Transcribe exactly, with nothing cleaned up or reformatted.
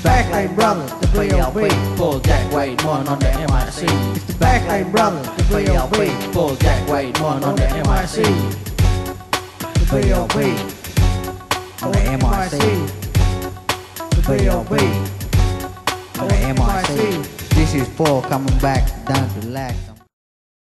Backline Brothers, the B L B, full Jack Wade, one on the M I C. It's the Backline Brothers, the B L B, full Jack Wade, one on the M I C. The B L B, on the M I C. The B L B, on the M I C. This is Paul coming back down to relax.